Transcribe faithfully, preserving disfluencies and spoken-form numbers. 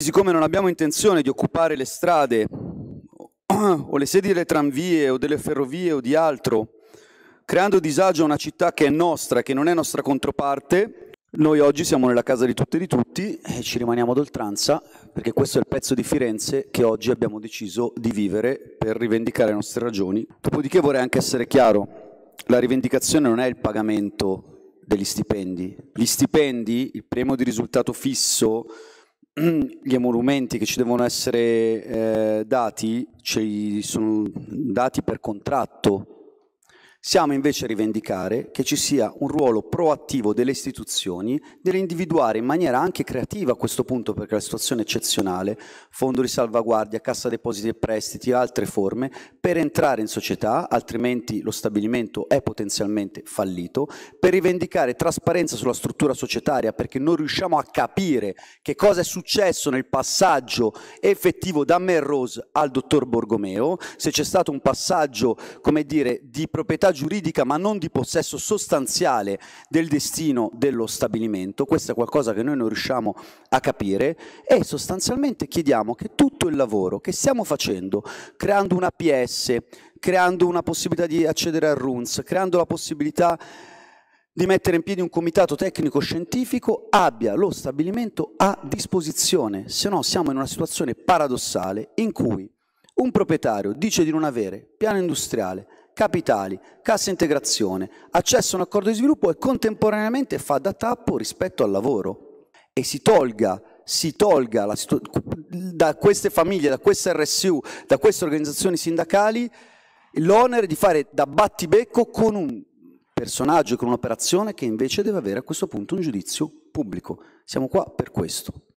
Siccome non abbiamo intenzione di occupare le strade o le sedi delle tranvie o delle ferrovie o di altro, creando disagio a una città che è nostra, che non è nostra controparte, noi oggi siamo nella casa di tutte e di tutti e ci rimaniamo ad oltranza, perché questo è il pezzo di Firenze che oggi abbiamo deciso di vivere per rivendicare le nostre ragioni. Dopodiché vorrei anche essere chiaro, la rivendicazione non è il pagamento degli stipendi. Gli stipendi, il premio di risultato fisso, gli emolumenti che ci devono essere eh, dati, ci sono dati per contratto. Siamo invece a rivendicare che ci sia un ruolo proattivo delle istituzioni nell'individuare in maniera anche creativa a questo punto, perché la situazione è eccezionale, fondo di salvaguardia, cassa depositi e prestiti e altre forme, per entrare in società, altrimenti lo stabilimento è potenzialmente fallito, per rivendicare trasparenza sulla struttura societaria, perché non riusciamo a capire che cosa è successo nel passaggio effettivo da Melrose al dottor Borgomeo, se c'è stato un passaggio, come dire, di proprietà giuridica ma non di possesso sostanziale del destino dello stabilimento. Questo è qualcosa che noi non riusciamo a capire e sostanzialmente chiediamo che tutto il lavoro che stiamo facendo, creando una P S, creando una possibilità di accedere al R U N S, creando la possibilità di mettere in piedi un comitato tecnico-scientifico, abbia lo stabilimento a disposizione, se no siamo in una situazione paradossale in cui un proprietario dice di non avere piano industriale, capitali, cassa integrazione, accesso a un accordo di sviluppo e contemporaneamente fa da tappo rispetto al lavoro e si tolga, si tolga la da queste famiglie, da queste R S U, da queste organizzazioni sindacali l'onere di fare da battibecco con un personaggio, con un'operazione che invece deve avere a questo punto un giudizio pubblico. Siamo qua per questo.